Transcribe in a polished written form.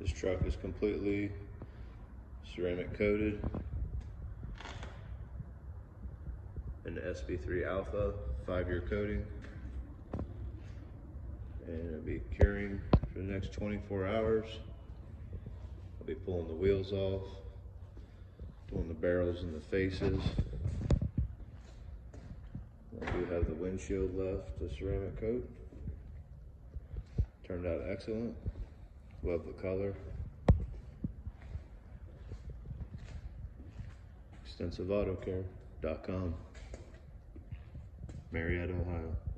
This truck is completely ceramic coated in the SB3 Alpha 5-year coating, and it'll be curing for the next 24 hours. I'll be pulling the wheels off, pulling the barrels and the faces. I do have the windshield left, the ceramic coat. Turned out excellent. Love the color. ExtensiveAutoCare.com, Marietta, Ohio.